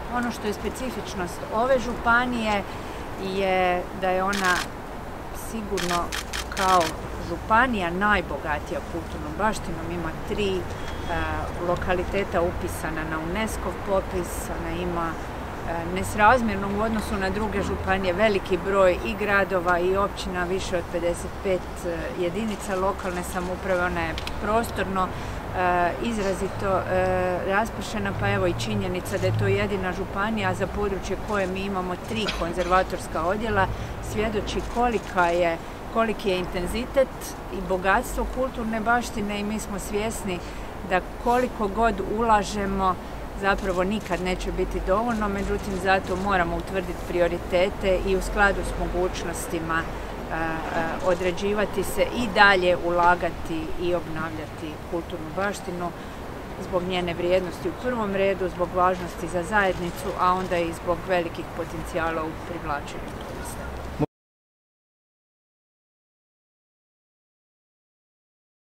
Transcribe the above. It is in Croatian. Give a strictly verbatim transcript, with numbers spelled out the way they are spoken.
Ono što je specifičnost ove županije je da je ona sigurno kao županija najbogatija kulturnom baštinom. Ima tri uh, lokaliteta upisana na UNESCO popis, ona ima uh, nesrazmjerno u odnosu na druge županije veliki broj i gradova i općina, više od pedeset pet uh, jedinica lokalne samouprave. Ona je prostorno uh, izrazito uh, raspršena, pa evo i činjenica da je to jedina županija za područje koje mi imamo tri konzervatorska odjela svjedoči kolika je koliki je intenzitet i bogatstvo kulturne baštine i mi smo svjesni da koliko god ulažemo zapravo nikad neće biti dovoljno, međutim zato moramo utvrditi prioritete i u skladu s mogućnostima a, a, određivati se i dalje ulagati i obnavljati kulturnu baštinu zbog njene vrijednosti u prvom redu, zbog važnosti za zajednicu, a onda i zbog velikih potencijala u privlačenju.